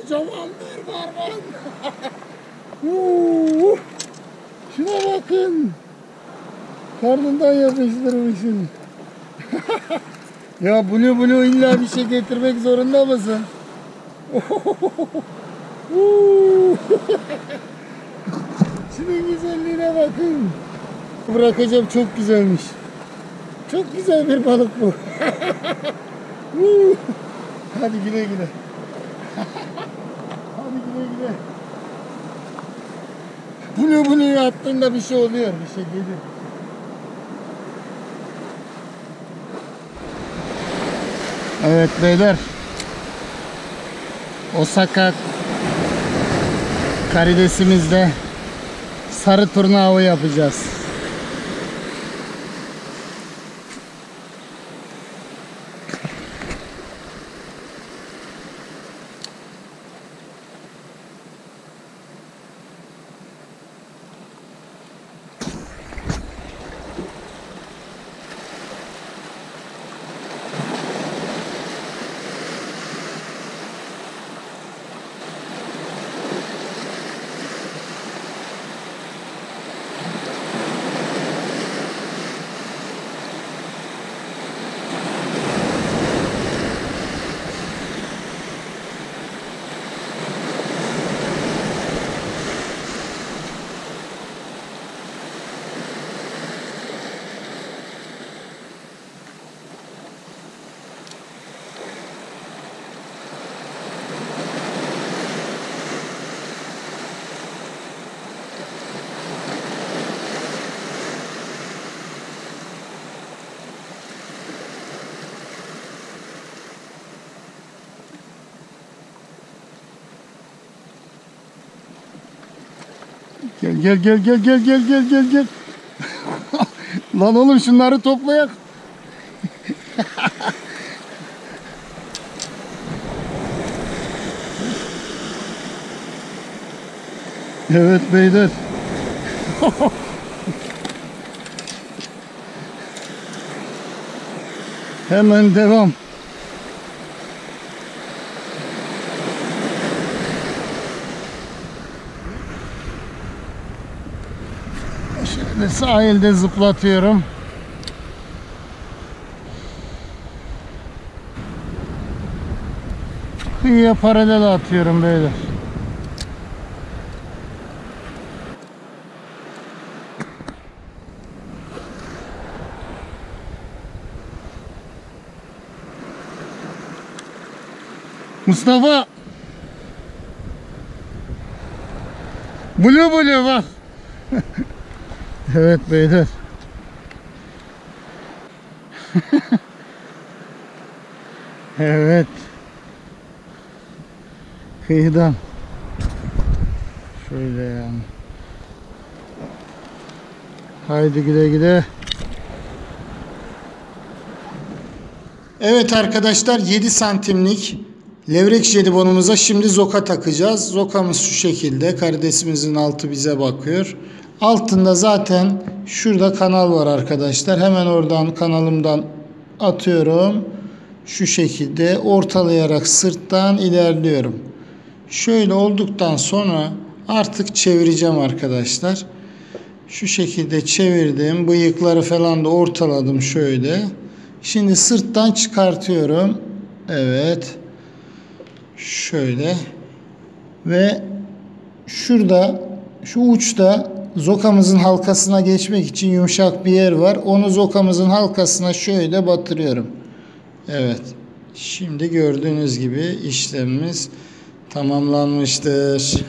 Kocaman bir barban. Şuna bakın. Karnından yapıştırmışsın. Ya Blue illa bir şey getirmek zorunda mısın? Şunun güzelliğine bakın. Bırakacağım, çok güzelmiş. Çok güzel bir balık bu. Hadi güle güle. Hadi güle güle. Blue'yu attığında bir şey oluyor, bir şey gelir. Evet beyler, Osaka karidesimizde sarı turna avı yapacağız. Gel. Lan oğlum şunları toplayak. Evet beyler. Hemen devam. Şöyle sahilde zıplatıyorum. Kıyıya paralel atıyorum beyler. Mustafa. Blue bak. Evet beyler. Evet. Kıyıdan. Şöyle yani. Haydi güle güle. Evet arkadaşlar, 7 santimlik levrek jelibonumuza şimdi zoka takacağız. Zokamız şu şekilde. Karidesimizin altı bize bakıyor. Altında zaten şurada kanal var arkadaşlar. Hemen oradan, kanalımdan atıyorum. Şu şekilde ortalayarak sırttan ilerliyorum. Şöyle olduktan sonra artık çevireceğim arkadaşlar. Şu şekilde çevirdim. Bıyıkları falan da ortaladım şöyle. Şimdi sırttan çıkartıyorum. Evet. Şöyle. Ve şurada, şu uçta zokamızın halkasına geçmek için yumuşak bir yer var. Onu zokamızın halkasına şöyle batırıyorum. Evet. Şimdi gördüğünüz gibi işlemimiz tamamlanmıştır.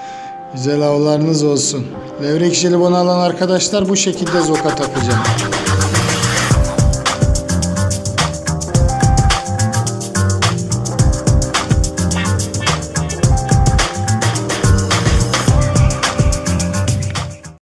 Güzel avlarınız olsun. Levrek jelibonu alan arkadaşlar bu şekilde zoka takacağım.